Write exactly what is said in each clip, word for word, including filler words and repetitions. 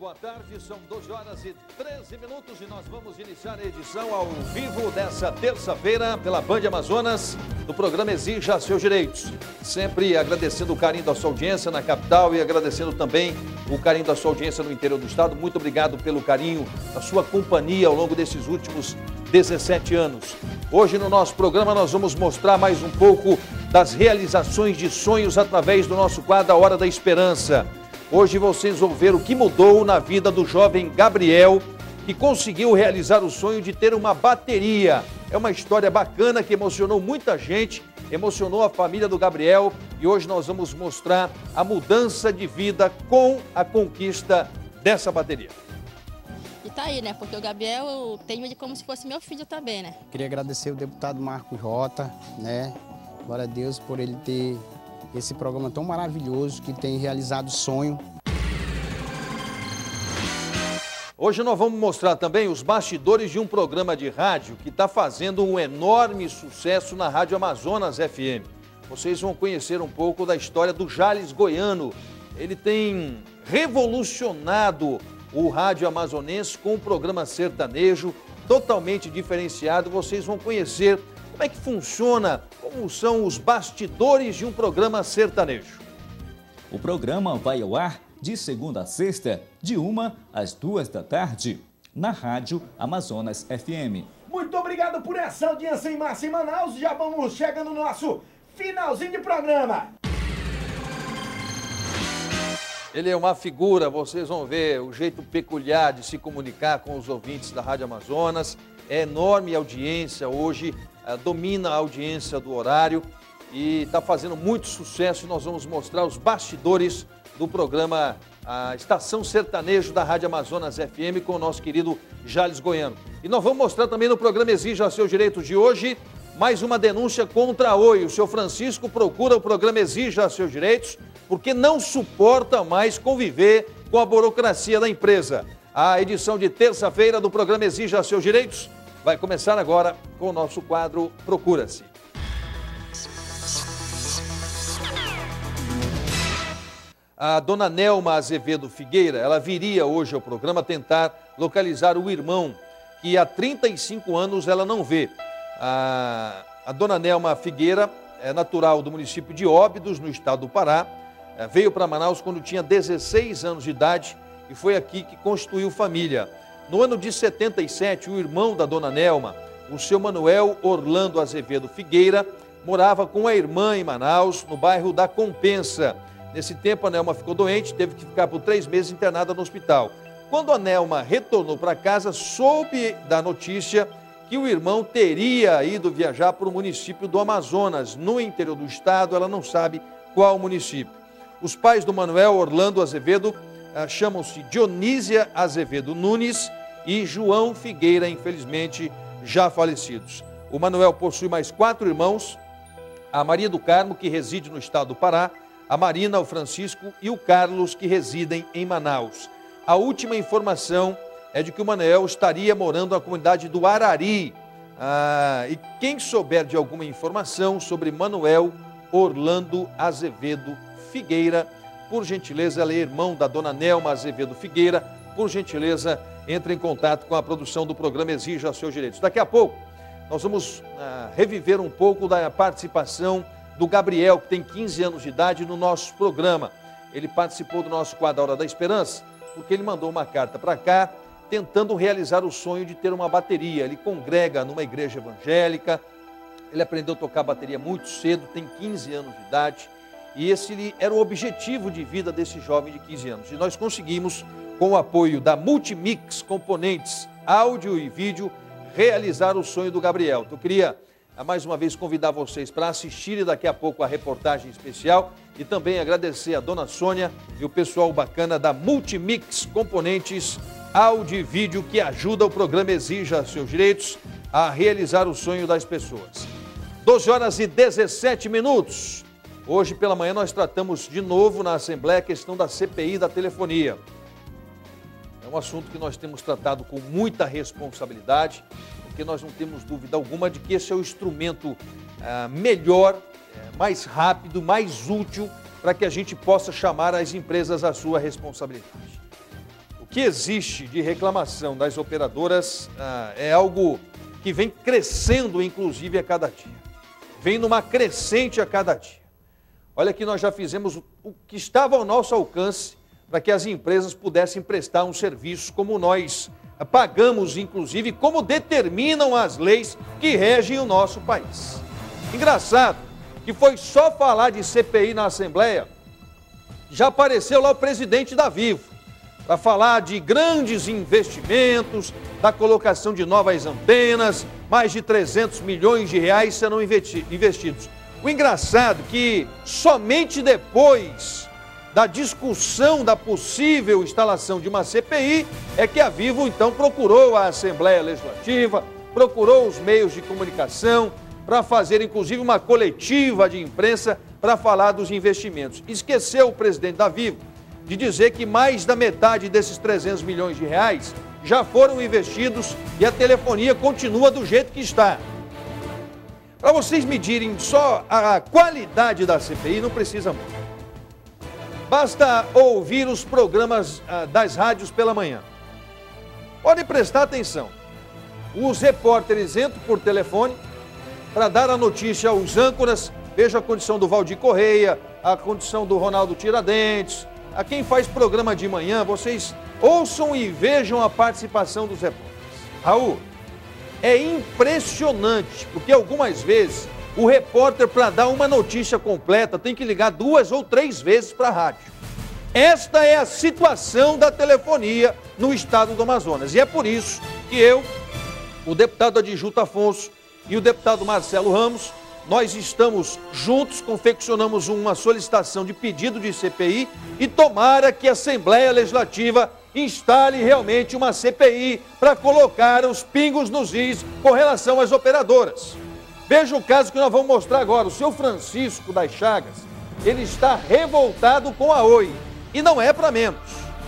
boa tarde, são doze horas e treze minutos e nós vamos iniciar a edição ao vivo dessa terça-feira pela Band Amazonas do programa Exija Seus Direitos. Sempre agradecendo o carinho da sua audiência na capital e agradecendo também o carinho da sua audiência no interior do estado. Muito obrigado pelo carinho, a sua companhia ao longo desses últimos dezessete anos. Hoje no nosso programa nós vamos mostrar mais um pouco das realizações de sonhos através do nosso quadro A Hora da Esperança. Hoje vocês vão ver o que mudou na vida do jovem Gabriel, que conseguiu realizar o sonho de ter uma bateria. É uma história bacana que emocionou muita gente, emocionou a família do Gabriel e hoje nós vamos mostrar a mudança de vida com a conquista dessa bateria. E tá aí, né? Porque o Gabriel eu tenho ele como se fosse meu filho também, né? Queria agradecer o deputado Marcos Rota, né? Glória a Deus por ele ter esse programa tão maravilhoso que tem realizado o sonho. Hoje nós vamos mostrar também os bastidores de um programa de rádio que está fazendo um enorme sucesso na Rádio Amazonas F M. Vocês vão conhecer um pouco da história do Jales Goiano. Ele tem revolucionado o rádio amazonense com um programa sertanejo totalmente diferenciado. Vocês vão conhecer como é que funciona, como são os bastidores de um programa sertanejo. O programa vai ao ar de segunda a sexta, de uma às duas da tarde, na Rádio Amazonas F M. Muito obrigado por essa audiência em massa em Manaus. Já vamos chegando no nosso finalzinho de programa. Ele é uma figura, vocês vão ver o jeito peculiar de se comunicar com os ouvintes da Rádio Amazonas. É enorme a audiência hoje, uh, domina a audiência do horário e está fazendo muito sucesso. E nós vamos mostrar os bastidores do programa a Estação Sertanejo da Rádio Amazonas F M com o nosso querido Jales Goiano. E nós vamos mostrar também no programa Exija Seus Direitos de hoje mais uma denúncia contra a Oi. O seu Francisco procura o programa Exija Seus Direitos porque não suporta mais conviver com a burocracia da empresa. A edição de terça-feira do programa Exija Seus Direitos vai começar agora com o nosso quadro Procura-se. A dona Nelma Azevedo Figueira, ela viria hoje ao programa tentar localizar o irmão que há trinta e cinco anos ela não vê. A, a dona Nelma Figueira é natural do município de Óbidos, no estado do Pará, é, veio para Manaus quando tinha dezesseis anos de idade e foi aqui que constituiu família. No ano de setenta e sete, o irmão da dona Nelma, o seu Manuel Orlando Azevedo Figueira, morava com a irmã em Manaus, no bairro da Compensa. Nesse tempo, a Nelma ficou doente, teve que ficar por três meses internada no hospital. Quando a Nelma retornou para casa, soube da notícia que o irmão teria ido viajar para o município do Amazonas, no interior do estado, ela não sabe qual município. Os pais do Manuel Orlando Azevedo ah, chamam-se Dionísia Azevedo Nunes e João Figueira, infelizmente já falecidos. O Manuel possui mais quatro irmãos, a Maria do Carmo, que reside no estado do Pará, a Marina, o Francisco e o Carlos, que residem em Manaus. A última informação é de que o Manuel estaria morando na comunidade do Arari. Ah, e quem souber de alguma informação sobre Manuel Orlando Azevedo Figueira, por gentileza, ele é irmão da dona Nelma Azevedo Figueira, por gentileza, entre em contato com a produção do programa Exija Seus Direitos. Daqui a pouco, nós vamos ah, reviver um pouco da participação do Gabriel, que tem quinze anos de idade, no nosso programa. Ele participou do nosso quadro A Hora da Esperança, porque ele mandou uma carta para cá, tentando realizar o sonho de ter uma bateria. Ele congrega numa igreja evangélica, ele aprendeu a tocar bateria muito cedo, tem quinze anos de idade, e esse era o objetivo de vida desse jovem de quinze anos. E nós conseguimos, com o apoio da Multimix Componentes, áudio e vídeo, realizar o sonho do Gabriel. Então, eu queria mais uma vez convidar vocês para assistirem daqui a pouco a reportagem especial e também agradecer a dona Sônia e o pessoal bacana da Multimix Componentes, áudio e vídeo, que ajuda o programa Exija Seus Direitos a realizar o sonho das pessoas. doze horas e dezessete minutos. Hoje pela manhã nós tratamos de novo na Assembleia a questão da C P I da telefonia. É um assunto que nós temos tratado com muita responsabilidade, porque nós não temos dúvida alguma de que esse é o instrumento ah, melhor, é, mais rápido, mais útil para que a gente possa chamar as empresas à sua responsabilidade. O que existe de reclamação das operadoras ah, é algo que vem crescendo, inclusive, a cada dia. Vem numa crescente a cada dia. Olha que nós já fizemos o que estava ao nosso alcance para que as empresas pudessem prestar um serviço como nós pagamos, inclusive, como determinam as leis que regem o nosso país. Engraçado que foi só falar de C P I na Assembleia, já apareceu lá o presidente da Vivo, para falar de grandes investimentos, da colocação de novas antenas, mais de trezentos milhões de reais serão investidos. O engraçado é que somente depois da discussão da possível instalação de uma C P I é que a Vivo então procurou a Assembleia Legislativa, procurou os meios de comunicação para fazer inclusive uma coletiva de imprensa para falar dos investimentos. Esqueceu o presidente da Vivo de dizer que mais da metade desses trezentos milhões de reais já foram investidos e a telefonia continua do jeito que está. Para vocês medirem só a qualidade da C P I, não precisa muito. Basta ouvir os programas ah, das rádios pela manhã. Podem prestar atenção. Os repórteres entram por telefone para dar a notícia aos âncoras. Veja a condição do Valdir Correia, a condição do Ronaldo Tiradentes. A quem faz programa de manhã, vocês ouçam e vejam a participação dos repórteres. Raul, é impressionante, porque algumas vezes o repórter, para dar uma notícia completa, tem que ligar duas ou três vezes para a rádio. Esta é a situação da telefonia no estado do Amazonas. E é por isso que eu, o deputado Adjunto Afonso e o deputado Marcelo Ramos, nós estamos juntos, confeccionamos uma solicitação de pedido de C P I e tomara que a Assembleia Legislativa instale realmente uma C P I para colocar os pingos nos is com relação às operadoras. Veja o caso que nós vamos mostrar agora. O seu Francisco das Chagas, ele está revoltado com a Oi. E não é para menos.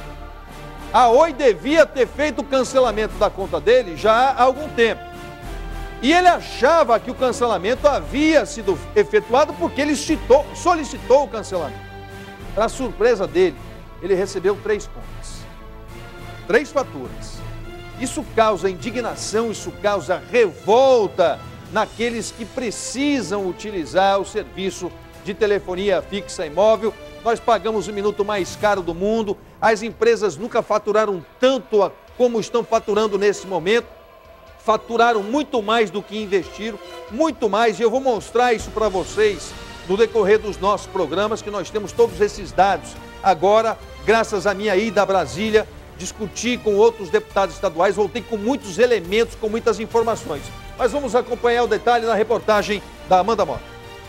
A Oi devia ter feito o cancelamento da conta dele já há algum tempo. E ele achava que o cancelamento havia sido efetuado porque ele citou, solicitou o cancelamento. Para surpresa dele, ele recebeu três contas. Três faturas. Isso causa indignação, isso causa revolta naqueles que precisam utilizar o serviço de telefonia fixa e móvel. Nós pagamos o minuto mais caro do mundo, as empresas nunca faturaram tanto como estão faturando nesse momento, faturaram muito mais do que investiram, muito mais, e eu vou mostrar isso para vocês no decorrer dos nossos programas, que nós temos todos esses dados. Agora, graças à minha ida a Brasília, discuti com outros deputados estaduais, voltei com muitos elementos, com muitas informações. Mas vamos acompanhar o detalhe na reportagem da Amanda Mota.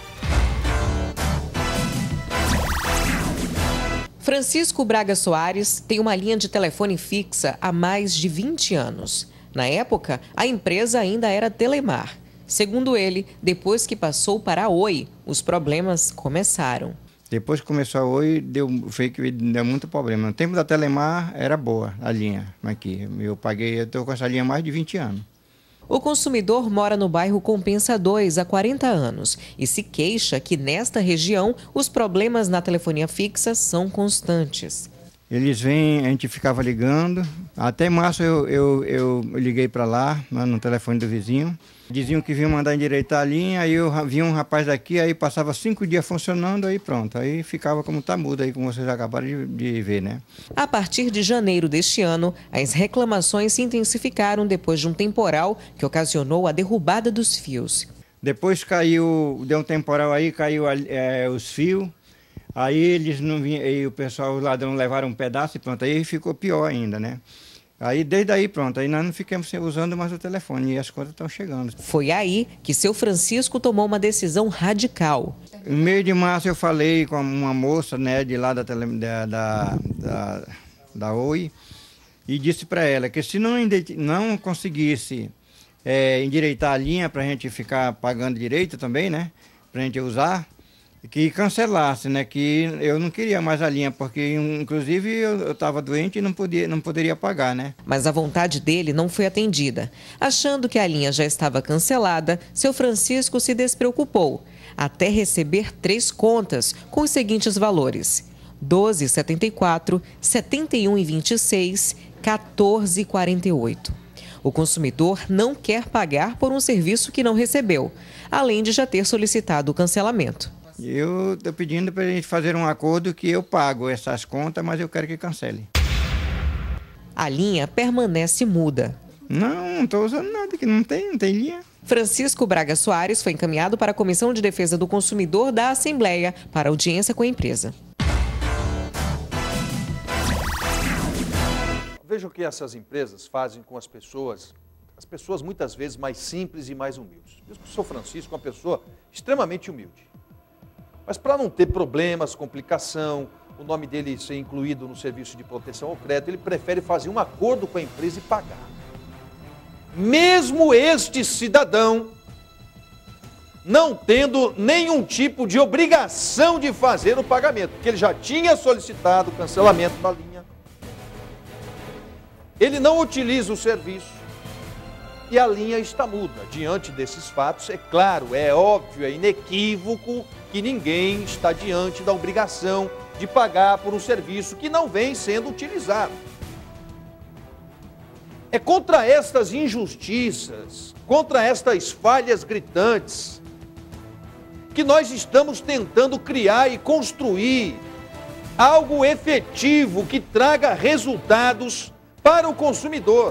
Francisco Braga Soares tem uma linha de telefone fixa há mais de vinte anos. Na época, a empresa ainda era Telemar. Segundo ele, depois que passou para a Oi, os problemas começaram. Depois que começou a Oi, deu, foi que deu muito problema. No tempo da Telemar, era boa a linha aqui. Eu paguei, eu estou com essa linha há mais de vinte anos. O consumidor mora no bairro Compensa dois há quarenta anos e se queixa que nesta região os problemas na telefonia fixa são constantes. Eles vêm, a gente ficava ligando. Até março eu, eu, eu liguei para lá, no telefone do vizinho. Diziam que vinham mandar endireitar a linha, aí eu vi um rapaz daqui, aí passava cinco dias funcionando, aí pronto. Aí ficava como tá mudo aí, como vocês acabaram de, de ver, né? A partir de janeiro deste ano, as reclamações se intensificaram depois de um temporal que ocasionou a derrubada dos fios. Depois caiu, deu um temporal aí, caiu é, os fios. Aí eles não vinham, aí o pessoal, os ladrões levaram um pedaço e pronto, aí ficou pior ainda, né? Aí desde aí pronto, aí nós não ficamos usando mais o telefone e as contas estão chegando. Foi aí que seu Francisco tomou uma decisão radical. No mês de março eu falei com uma moça, né, de lá da, tele, da, da, da, da Oi e disse para ela que se não, não conseguisse é, endireitar a linha para a gente ficar pagando direito também, né, para a gente usar, que cancelasse, né? Que eu não queria mais a linha, porque inclusive eu estava doente e não, podia, não poderia pagar, né? Mas a vontade dele não foi atendida. Achando que a linha já estava cancelada, seu Francisco se despreocupou, até receber três contas com os seguintes valores: doze reais e setenta e quatro centavos, setenta e um reais e vinte e seis centavos, quatorze reais e quarenta e oito centavos. O consumidor não quer pagar por um serviço que não recebeu, além de já ter solicitado o cancelamento. Eu estou pedindo para a gente fazer um acordo que eu pago essas contas, mas eu quero que cancele. A linha permanece muda. Não, não estou usando nada, que não tem, não tem linha. Francisco Braga Soares foi encaminhado para a Comissão de Defesa do Consumidor da Assembleia para audiência com a empresa. Veja o que essas empresas fazem com as pessoas, as pessoas muitas vezes mais simples e mais humildes. Eu sou Francisco, uma pessoa extremamente humilde. Mas para não ter problemas, complicação, o nome dele ser incluído no serviço de proteção ao crédito, ele prefere fazer um acordo com a empresa e pagar. Mesmo este cidadão não tendo nenhum tipo de obrigação de fazer o pagamento, porque ele já tinha solicitado o cancelamento da linha. Ele não utiliza o serviço e a linha está muda. Diante desses fatos, é claro, é óbvio, é inequívoco que ninguém está diante da obrigação de pagar por um serviço que não vem sendo utilizado. É contra estas injustiças, contra estas falhas gritantes, que nós estamos tentando criar e construir algo efetivo que traga resultados para o consumidor.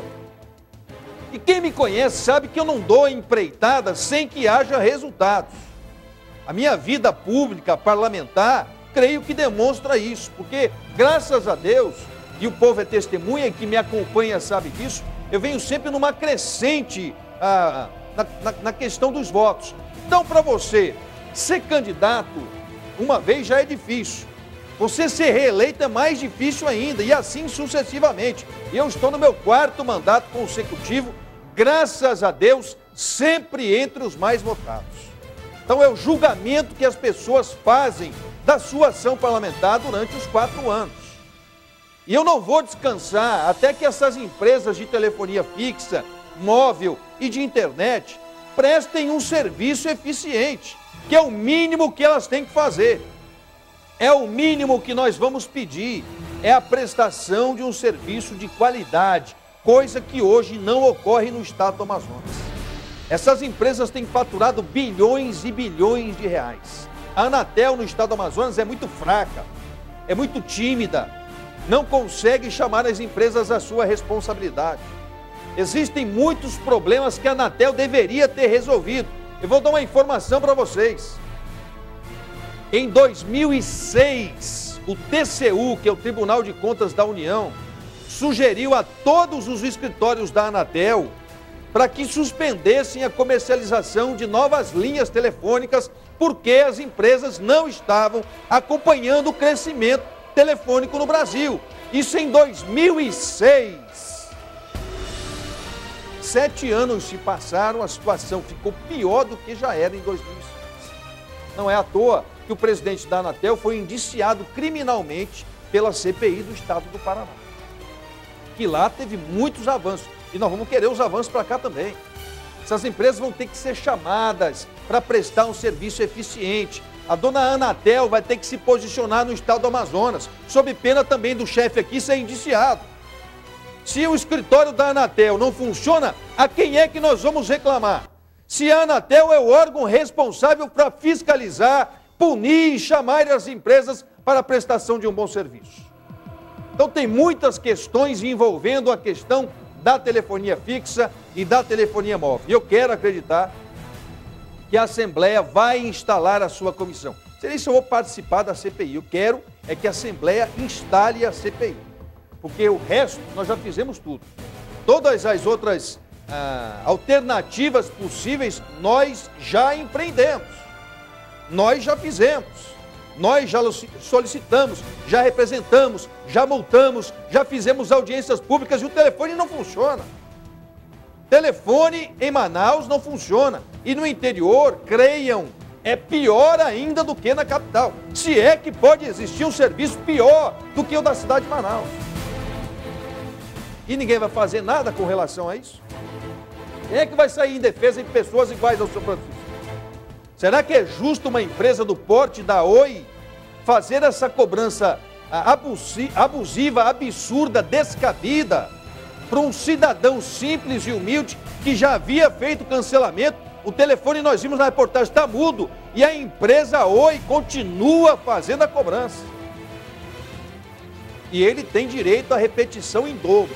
E quem me conhece sabe que eu não dou empreitada sem que haja resultados. A minha vida pública, parlamentar, creio que demonstra isso, porque graças a Deus, e o povo é testemunha, que me acompanha sabe disso, eu venho sempre numa crescente ah, na, na, na questão dos votos. Então, para você ser candidato uma vez já é difícil. Você ser reeleito é mais difícil ainda, e assim sucessivamente. E eu estou no meu quarto mandato consecutivo, graças a Deus, sempre entre os mais votados. Então é o julgamento que as pessoas fazem da sua ação parlamentar durante os quatro anos. E eu não vou descansar até que essas empresas de telefonia fixa, móvel e de internet prestem um serviço eficiente, que é o mínimo que elas têm que fazer. É o mínimo que nós vamos pedir, é a prestação de um serviço de qualidade, coisa que hoje não ocorre no estado do Amazonas. Essas empresas têm faturado bilhões e bilhões de reais. A Anatel no estado do Amazonas é muito fraca, é muito tímida, não consegue chamar as empresas à sua responsabilidade. Existem muitos problemas que a Anatel deveria ter resolvido. Eu vou dar uma informação para vocês. Em dois mil e seis, o T C U, que é o Tribunal de Contas da União, sugeriu a todos os escritórios da Anatel para que suspendessem a comercialização de novas linhas telefônicas, porque as empresas não estavam acompanhando o crescimento telefônico no Brasil. Isso em dois mil e seis. Sete anos se passaram, a situação ficou pior do que já era em dois mil e seis. Não é à toa que o presidente da Anatel foi indiciado criminalmente pela C P I do estado do Paraná. Que lá teve muitos avanços. E nós vamos querer os avanços para cá também. Essas empresas vão ter que ser chamadas para prestar um serviço eficiente. A dona Anatel vai ter que se posicionar no estado do Amazonas, sob pena também do chefe aqui ser indiciado. Se o escritório da Anatel não funciona, a quem é que nós vamos reclamar? Se a Anatel é o órgão responsável para fiscalizar, punir e chamar as empresas para a prestação de um bom serviço. Então tem muitas questões envolvendo a questão da telefonia fixa e da telefonia móvel. E eu quero acreditar que a Assembleia vai instalar a sua comissão. Sei se eu vou participar da C P I. Eu quero é que a Assembleia instale a C P I. Porque o resto nós já fizemos tudo. Todas as outras ah, alternativas possíveis nós já empreendemos. Nós já fizemos. Nós já solicitamos, já representamos, já multamos, já fizemos audiências públicas e o telefone não funciona. Telefone em Manaus não funciona. E no interior, creiam, é pior ainda do que na capital. Se é que pode existir um serviço pior do que o da cidade de Manaus. E ninguém vai fazer nada com relação a isso? Quem é que vai sair em defesa de pessoas iguais ao seu Francisco? Será que é justo uma empresa do porte da Oi fazer essa cobrança abusiva, absurda, descabida para um cidadão simples e humilde que já havia feito cancelamento. O telefone, nós vimos na reportagem, está mudo e a empresa Oi continua fazendo a cobrança. E ele tem direito à repetição em dobro.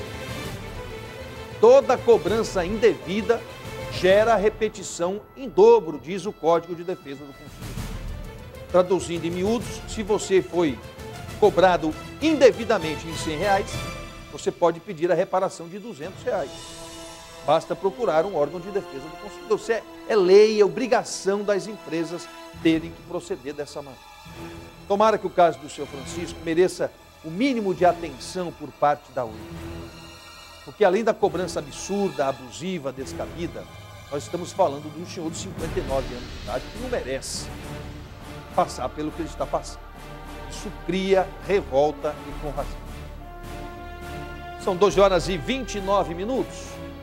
Toda cobrança indevida gera repetição em dobro, diz o Código de Defesa do Consumidor. Traduzindo em miúdos, se você foi cobrado indevidamente em cem reais, você pode pedir a reparação de duzentos reais. Basta procurar um órgão de defesa do consumidor. Isso é, é lei, é obrigação das empresas terem que proceder dessa maneira. Tomara que o caso do senhor Francisco mereça o mínimo de atenção por parte da Oi. Porque além da cobrança absurda, abusiva, descabida, nós estamos falando de um senhor de cinquenta e nove anos de idade que não merece passar pelo que ele está passando. Isso cria revolta e com razão. São doze horas e vinte e nove minutos.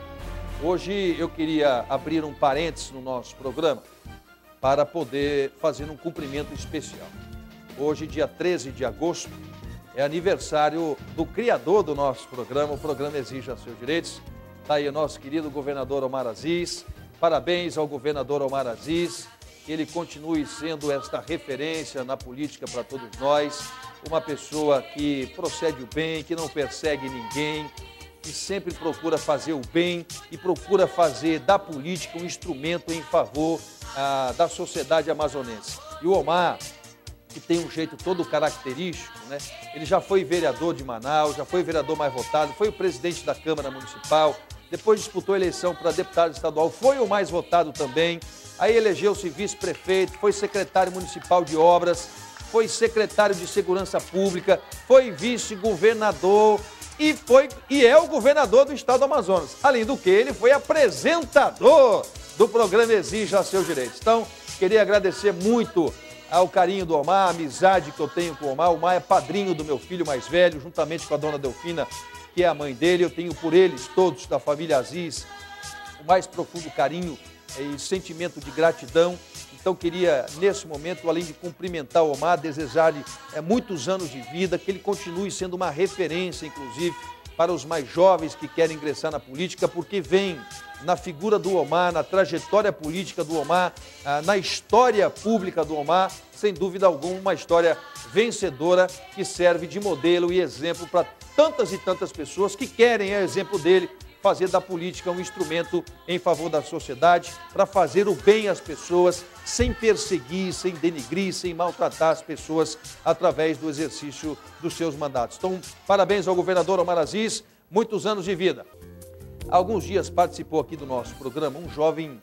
Hoje eu queria abrir um parênteses no nosso programa para poder fazer um cumprimento especial. Hoje, dia treze de agosto, é aniversário do criador do nosso programa, o programa Exija Seus Direitos. Está aí o nosso querido governador Omar Aziz. Parabéns ao governador Omar Aziz. Que ele continue sendo esta referência na política para todos nós. Uma pessoa que procede o bem, que não persegue ninguém, que sempre procura fazer o bem e procura fazer da política um instrumento em favor ah, da sociedade amazonense. E o Omar, que tem um jeito todo característico, né? Ele já foi vereador de Manaus, já foi vereador mais votado, foi o presidente da Câmara Municipal, depois disputou a eleição para deputado estadual, foi o mais votado também, aí elegeu-se vice-prefeito, foi secretário municipal de obras, foi secretário de Segurança Pública, foi vice-governador e, foi, e é o governador do estado do Amazonas. Além do que, ele foi apresentador do programa Exija Seus Direitos. Então, queria agradecer muito ao carinho do Omar, a amizade que eu tenho com o Omar. O Omar é padrinho do meu filho mais velho, juntamente com a dona Delfina, que é a mãe dele. Eu tenho por eles todos, da família Aziz, o mais profundo carinho e sentimento de gratidão. Então, queria, nesse momento, além de cumprimentar o Omar, desejar-lhe é, muitos anos de vida, que ele continue sendo uma referência, inclusive, para os mais jovens que querem ingressar na política, porque vem na figura do Omar, na trajetória política do Omar, na história pública do Omar, sem dúvida alguma, uma história vencedora que serve de modelo e exemplo para tantas e tantas pessoas que querem, a exemplo dele, fazer da política um instrumento em favor da sociedade, para fazer o bem às pessoas, sem perseguir, sem denigrir, sem maltratar as pessoas através do exercício dos seus mandatos. Então, parabéns ao governador Omar Aziz, muitos anos de vida. Há alguns dias participou aqui do nosso programa um jovem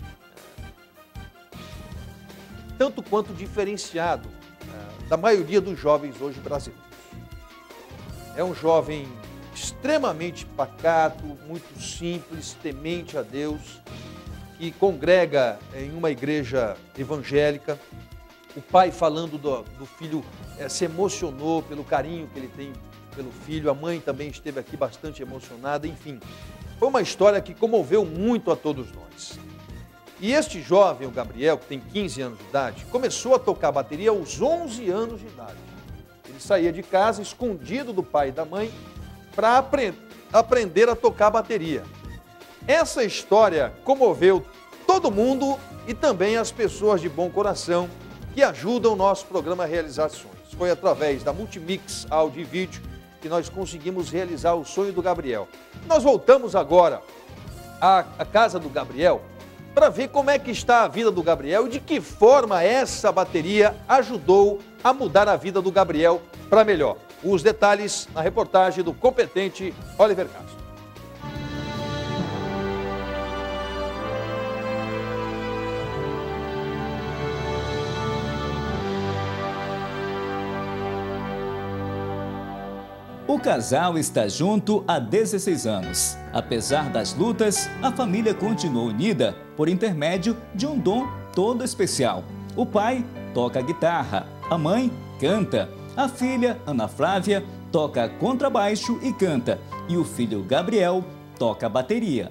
tanto quanto diferenciado da maioria dos jovens hoje brasileiros. É um jovem extremamente pacato, muito simples, temente a Deus, que congrega em uma igreja evangélica. O pai, falando do, do filho, é, se emocionou pelo carinho que ele tem pelo filho. A mãe também esteve aqui bastante emocionada. Enfim, foi uma história que comoveu muito a todos nós. E este jovem, o Gabriel, que tem quinze anos de idade, começou a tocar bateria aos onze anos de idade. Ele saía de casa escondido do pai e da mãe para apre- aprender a tocar bateria. Essa história comoveu todo mundo e também as pessoas de bom coração que ajudam o nosso programa a realizar sonhos. Foi através da Multimix Áudio e Vídeo que nós conseguimos realizar o sonho do Gabriel. Nós voltamos agora à, à casa do Gabriel para ver como é que está a vida do Gabriel e de que forma essa bateria ajudou a mudar a vida do Gabriel para melhor. Os detalhes na reportagem do competente Oliver Castro. O casal está junto há dezesseis anos. Apesar das lutas, a família continua unida por intermédio de um dom todo especial. O pai toca guitarra, a mãe canta, a filha, Ana Flávia, toca contrabaixo e canta, e o filho Gabriel toca bateria.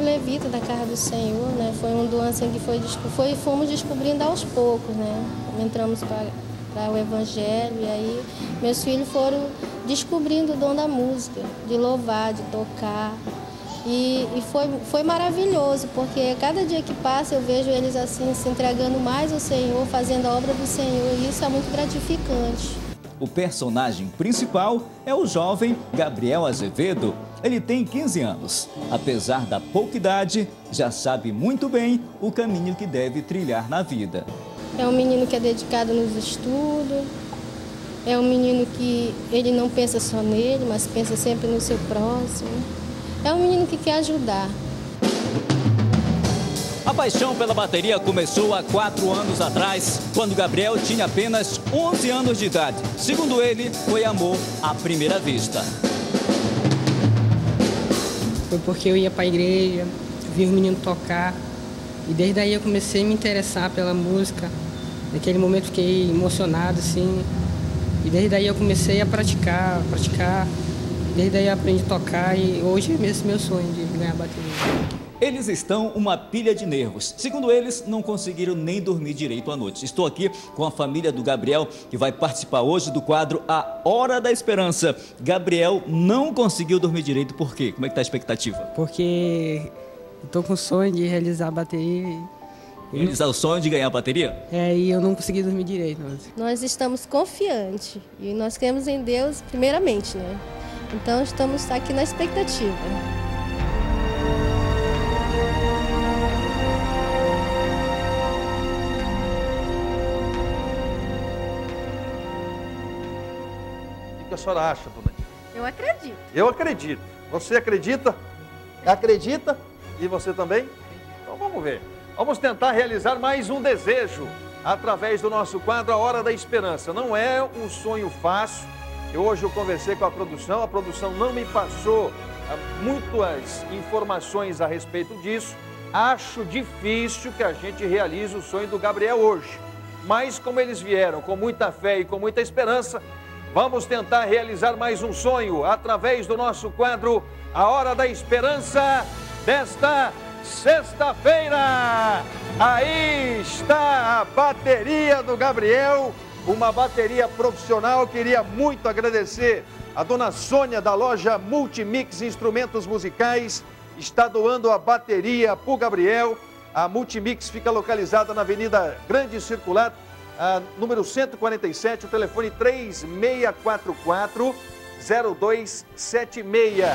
levita da casa do Senhor, né? Foi um dom assim que foi, foi, fomos descobrindo aos poucos, né? Entramos para o Evangelho e aí meus filhos foram descobrindo o dom da música, de louvar, de tocar. E, e foi, foi maravilhoso, porque cada dia que passa eu vejo eles assim se entregando mais ao Senhor, fazendo a obra do Senhor, e isso é muito gratificante. O personagem principal é o jovem Gabriel Azevedo. Ele tem quinze anos. Apesar da pouca idade, já sabe muito bem o caminho que deve trilhar na vida. É um menino que é dedicado nos estudos, é um menino que ele não pensa só nele, mas pensa sempre no seu próximo. É um menino que quer ajudar. A paixão pela bateria começou há quatro anos atrás, quando Gabriel tinha apenas onze anos de idade. Segundo ele, foi amor à primeira vista. Foi porque eu ia para a igreja, vi o menino tocar, e desde aí eu comecei a me interessar pela música. Naquele momento fiquei emocionado, assim, e desde aí eu comecei a praticar, praticar. Desde aí eu aprendi a tocar e hoje é esse meu sonho de ganhar bateria. Eles estão uma pilha de nervos. Segundo eles, não conseguiram nem dormir direito à noite. Estou aqui com a família do Gabriel, que vai participar hoje do quadro A Hora da Esperança. Gabriel não conseguiu dormir direito, por quê? Como é que está a expectativa? Porque estou com o sonho de realizar a bateria. E... Realizar o sonho de ganhar a bateria? É, e eu não consegui dormir direito. Mas... Nós estamos confiantes e nós cremos em Deus primeiramente, né? Então estamos aqui na expectativa. O que a senhora acha, dona Nilda? Eu acredito. Eu acredito. Você acredita? Acredita? E você também? Então vamos ver. Vamos tentar realizar mais um desejo através do nosso quadro A Hora da Esperança. Não é um sonho fácil. Eu, hoje eu conversei com a produção, a produção não me passou ah, muitas informações a respeito disso. Acho difícil que a gente realize o sonho do Gabriel hoje. Mas como eles vieram com muita fé e com muita esperança, vamos tentar realizar mais um sonho através do nosso quadro A Hora da Esperança desta sexta-feira. Aí está a bateria do Gabriel, uma bateria profissional. Queria muito agradecer a dona Sônia da loja Multimix Instrumentos Musicais, está doando a bateria para o Gabriel. A Multimix fica localizada na Avenida Grande Circular, a número cento e quarenta e sete, o telefone três seis quatro quatro, zero dois sete seis.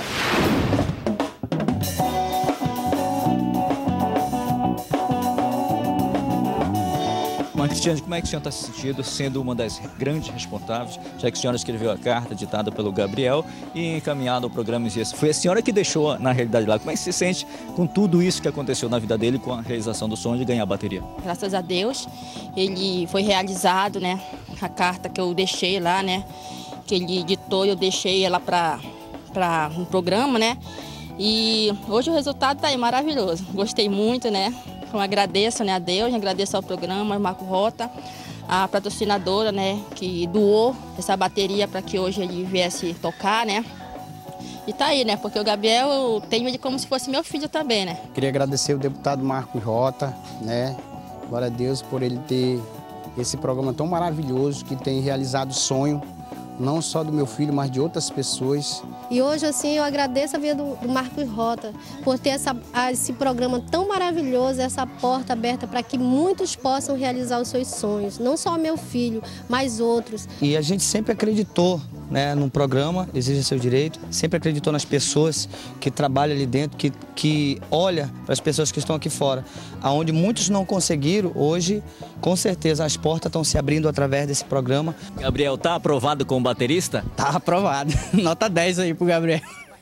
Cristiane, como é que a senhora está se sentindo, sendo uma das grandes responsáveis, já que a senhora escreveu a carta ditada pelo Gabriel e encaminhada ao programa Isso? Foi a senhora que deixou, na realidade, lá. Como é que se sente com tudo isso que aconteceu na vida dele, com a realização do sonho de ganhar a bateria? Graças a Deus, ele foi realizado, né? A carta que eu deixei lá, né? Que ele ditou, eu deixei ela para para um programa, né? E hoje o resultado está aí maravilhoso. Gostei muito, né? Então agradeço, né, a Deus, agradeço ao programa, ao Marco Rota, a patrocinadora, né, que doou essa bateria para que hoje ele viesse tocar, né? E tá aí, né? Porque o Gabriel eu tenho ele como se fosse meu filho também, né? Queria agradecer o deputado Marco Rota, né? Glória a Deus por ele ter esse programa tão maravilhoso que tem realizado o sonho, não só do meu filho, mas de outras pessoas. E hoje, assim, eu agradeço a vida do, do Marcos Rota por ter essa, esse programa tão maravilhoso, essa porta aberta para que muitos possam realizar os seus sonhos. Não só meu filho, mas outros. E a gente sempre acreditou, né, num programa, Exija Seu Direito, sempre acreditou nas pessoas que trabalham ali dentro, que, que olha para as pessoas que estão aqui fora. Aonde muitos não conseguiram, hoje, com certeza, as portas estão se abrindo através desse programa. Gabriel, tá aprovado como baterista? Tá aprovado. Nota dez aí pro Gabriel.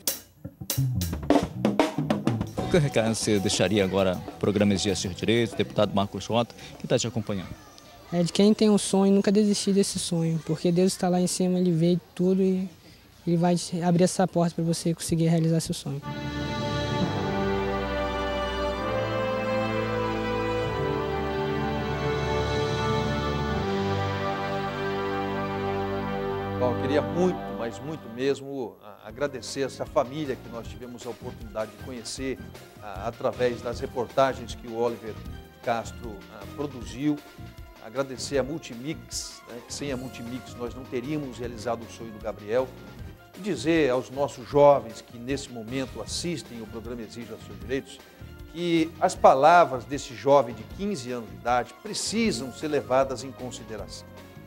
Que recado você deixaria agora para o programa Exija Seu Direito, deputado Marcos Rota, que está te acompanhando? É de quem tem um sonho, nunca desistir desse sonho, porque Deus está lá em cima, Ele vê tudo e Ele vai abrir essa porta para você conseguir realizar seu sonho. Ok, queria muito, mas muito mesmo, agradecer essa família que nós tivemos a oportunidade de conhecer a, através das reportagens que o Oliver Castro a, produziu. Agradecer a Multimix, né, que sem a Multimix nós não teríamos realizado o sonho do Gabriel. E dizer aos nossos jovens que nesse momento assistem o programa Exija Seus Direitos, que as palavras desse jovem de quinze anos de idade precisam ser levadas em consideração.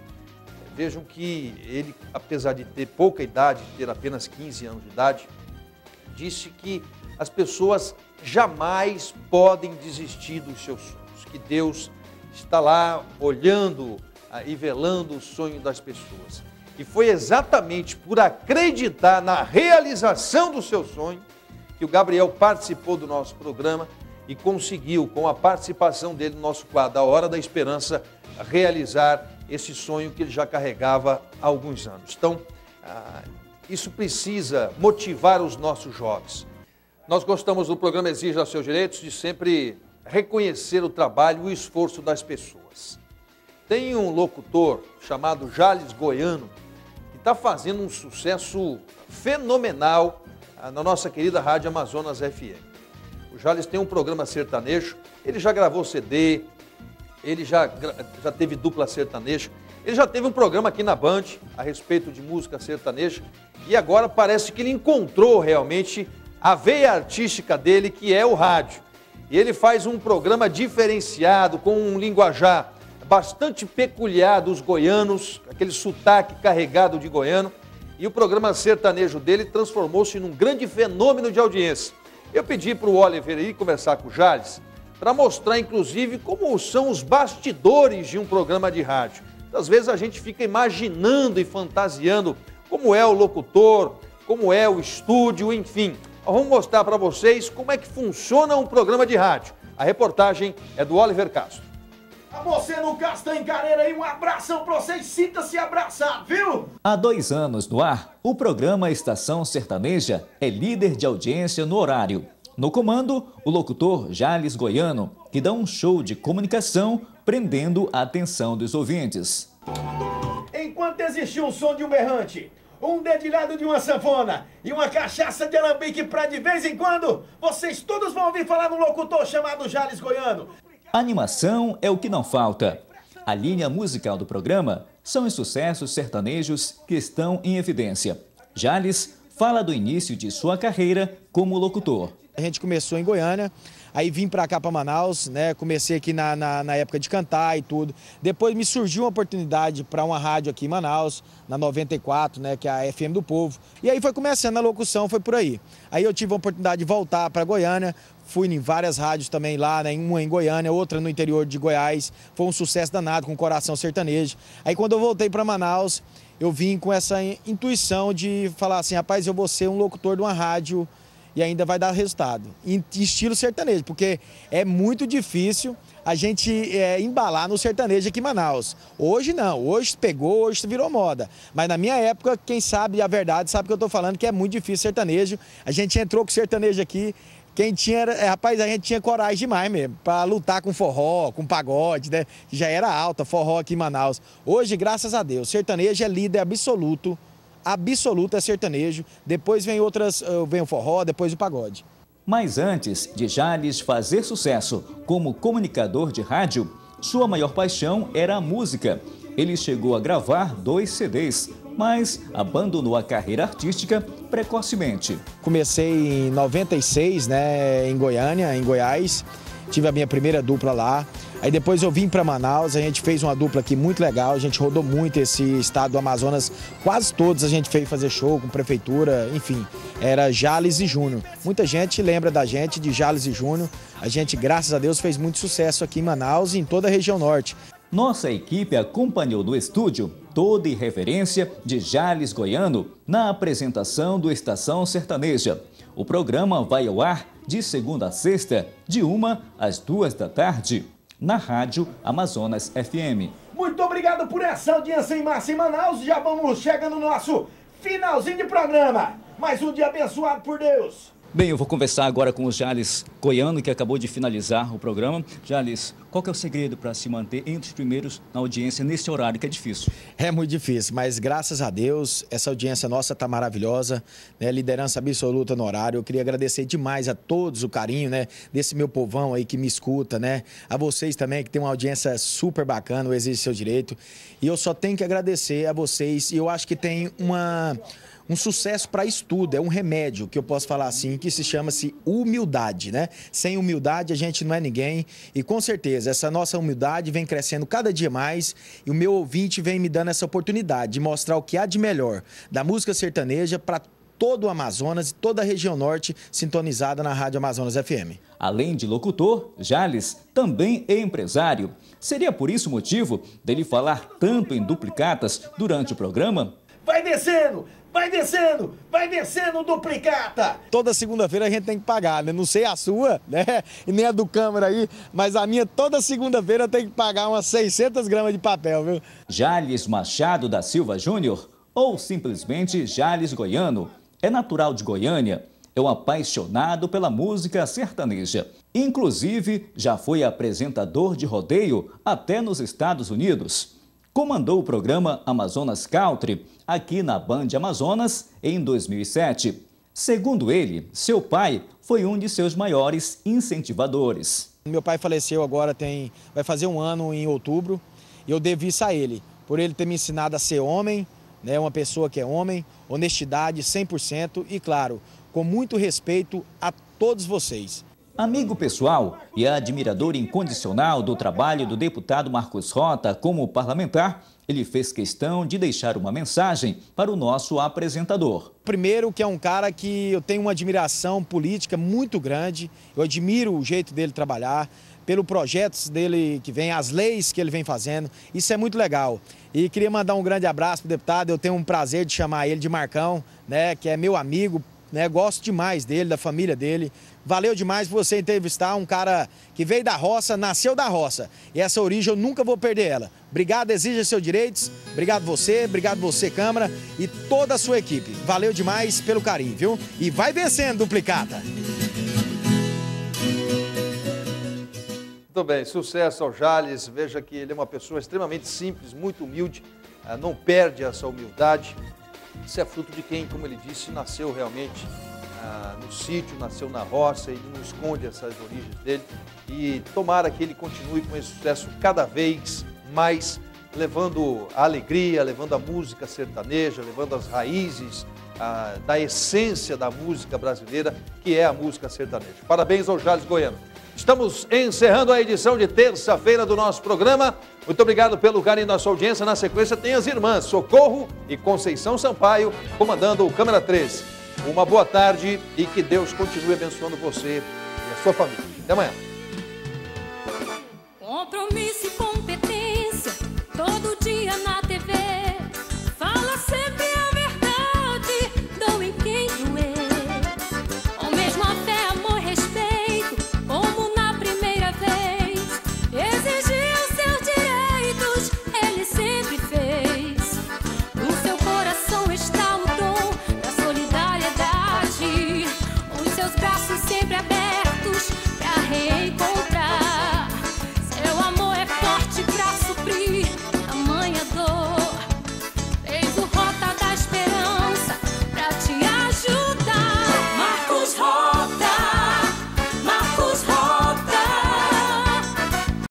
Vejam que ele, apesar de ter pouca idade, ter apenas quinze anos de idade, disse que as pessoas jamais podem desistir dos seus sonhos, que Deus está lá olhando e velando o sonho das pessoas. E foi exatamente por acreditar na realização do seu sonho que o Gabriel participou do nosso programa e conseguiu, com a participação dele no nosso quadro A Hora da Esperança, realizar esse sonho que ele já carregava há alguns anos. Então, ah, isso precisa motivar os nossos jovens. Nós gostamos do programa Exija Seus Direitos de sempre reconhecer o trabalho e o esforço das pessoas. Tem um locutor chamado Jales Goiano, que está fazendo um sucesso fenomenal ah, na nossa querida Rádio Amazonas F M. O Jales tem um programa sertanejo, ele já gravou C D, ele já, já teve dupla sertaneja, ele já teve um programa aqui na Band a respeito de música sertaneja e agora parece que ele encontrou realmente a veia artística dele, que é o rádio. E ele faz um programa diferenciado, com um linguajar bastante peculiar dos goianos, aquele sotaque carregado de goiano, e o programa sertanejo dele transformou-se num grande fenômeno de audiência. Eu pedi para o Oliver ir conversar com o Jales, para mostrar, inclusive, como são os bastidores de um programa de rádio. Às vezes a gente fica imaginando e fantasiando como é o locutor, como é o estúdio, enfim. Vamos mostrar para vocês como é que funciona um programa de rádio. A reportagem é do Oliver Castro. A você no Castancareira aí, um abração para vocês, sinta-se abraçado, viu? Há dois anos no ar, o programa Estação Sertaneja é líder de audiência no horário. No comando, o locutor Jales Goiano, que dá um show de comunicação, prendendo a atenção dos ouvintes. Enquanto existir um som de um berrante, um dedilhado de uma sanfona e uma cachaça de alambique para de vez em quando, vocês todos vão ouvir falar num locutor chamado Jales Goiano. Animação é o que não falta. A linha musical do programa são os sucessos sertanejos que estão em evidência. Jales fala do início de sua carreira como locutor. A gente começou em Goiânia, aí vim para cá para Manaus, né? Comecei aqui na, na, na época de cantar e tudo. Depois me surgiu uma oportunidade para uma rádio aqui em Manaus, na noventa e quatro, né? Que é a F M do Povo. E aí foi começando a locução, foi por aí. Aí eu tive a oportunidade de voltar para Goiânia, fui em várias rádios também lá, né? Uma em Goiânia, outra no interior de Goiás. Foi um sucesso danado, com Coração Sertanejo. Aí quando eu voltei para Manaus, eu vim com essa intuição de falar assim, rapaz, eu vou ser um locutor de uma rádio e ainda vai dar resultado, em estilo sertanejo, porque é muito difícil a gente é, embalar no sertanejo aqui em Manaus. Hoje não, hoje pegou, hoje virou moda. Mas na minha época, quem sabe a verdade sabe que eu estou falando, que é muito difícil sertanejo. A gente entrou com sertanejo aqui, quem tinha, é, rapaz, a gente tinha coragem demais mesmo, para lutar com forró, com pagode, né? Já era alta, forró aqui em Manaus. Hoje, graças a Deus, sertanejo é líder absoluto, absoluto é sertanejo, depois vem outras, vem o forró, depois o pagode. Mas antes de Jales fazer sucesso como comunicador de rádio, sua maior paixão era a música. Ele chegou a gravar dois C Ds, mas abandonou a carreira artística precocemente. Comecei em noventa e seis, né, em Goiânia, em Goiás, tive a minha primeira dupla lá. Aí depois eu vim para Manaus, a gente fez uma dupla aqui muito legal, a gente rodou muito esse estado do Amazonas, quase todos a gente fez fazer show com prefeitura, enfim, era Jales e Júnior. Muita gente lembra da gente de Jales e Júnior, a gente, graças a Deus, fez muito sucesso aqui em Manaus e em toda a região norte. Nossa equipe acompanhou no estúdio toda a irreverência de Jales Goiano na apresentação do Estação Sertaneja. O programa vai ao ar de segunda a sexta, de uma às duas da tarde. Na Rádio Amazonas F M. Muito obrigado por essa audiência em massa em Manaus. Já vamos chegando no nosso finalzinho de programa. Mais um dia abençoado por Deus. Bem, eu vou conversar agora com o Jales Goiano, que acabou de finalizar o programa. Jales, qual que é o segredo para se manter entre os primeiros na audiência nesse horário que é difícil? É muito difícil, mas graças a Deus, essa audiência nossa está maravilhosa, né? Liderança absoluta no horário. Eu queria agradecer demais a todos o carinho, né, desse meu povão aí que me escuta, né? A vocês também, que tem uma audiência super bacana, o Exige Seu Direito. E eu só tenho que agradecer a vocês, e eu acho que tem uma... um sucesso para estudo, é um remédio, que eu posso falar assim, que se chama-se humildade, né? Sem humildade a gente não é ninguém, e com certeza essa nossa humildade vem crescendo cada dia mais, e o meu ouvinte vem me dando essa oportunidade de mostrar o que há de melhor da música sertaneja para todo o Amazonas e toda a região norte sintonizada na Rádio Amazonas F M. Além de locutor, Jales também é empresário. Seria por isso o motivo dele falar tanto em duplicatas durante o programa? Vai descendo! Vai descendo, vai descendo, duplicata! Toda segunda-feira a gente tem que pagar, né? Não sei a sua, né? E nem a do câmera aí, mas a minha toda segunda-feira tem que pagar umas seiscentas gramas de papel, viu? Jales Machado da Silva Júnior, ou simplesmente Jales Goiano, é natural de Goiânia, é um apaixonado pela música sertaneja. Inclusive, já foi apresentador de rodeio até nos Estados Unidos. Comandou o programa Amazonas Country aqui na Band Amazonas em dois mil e sete. Segundo ele, seu pai foi um de seus maiores incentivadores. Meu pai faleceu agora, tem, vai fazer um ano em outubro, e eu devo isso a ele, por ele ter me ensinado a ser homem, né, uma pessoa que é homem, honestidade cem por cento e, claro, com muito respeito a todos vocês. Amigo pessoal e admirador incondicional do trabalho do deputado Marcos Rota como parlamentar, ele fez questão de deixar uma mensagem para o nosso apresentador. Primeiro, que é um cara que eu tenho uma admiração política muito grande, eu admiro o jeito dele trabalhar, pelo projetos dele que vem, as leis que ele vem fazendo, isso é muito legal. E queria mandar um grande abraço para o deputado, eu tenho um prazer de chamar ele de Marcão, né, que é meu amigo, né, gosto demais dele, da família dele. Valeu demais por você entrevistar um cara que veio da roça, nasceu da roça. E essa origem eu nunca vou perder ela. Obrigado, Exija Seus Direitos. Obrigado você, obrigado você, Câmara, e toda a sua equipe. Valeu demais pelo carinho, viu? E vai vencendo, duplicata. Muito bem, sucesso ao Jales. Veja que ele é uma pessoa extremamente simples, muito humilde, não perde essa humildade. Isso é fruto de quem, como ele disse, nasceu realmente ah, no sítio, nasceu na roça e não esconde essas origens dele. E tomara que ele continue com esse sucesso cada vez mais, levando a alegria, levando a música sertaneja, levando as raízes ah, da essência da música brasileira, que é a música sertaneja. Parabéns ao Jales Goiano. Estamos encerrando a edição de terça-feira do nosso programa. Muito obrigado pelo carinho da sua audiência. Na sequência tem as irmãs Socorro e Conceição Sampaio comandando o Câmara treze. Uma boa tarde e que Deus continue abençoando você e a sua família. Até amanhã.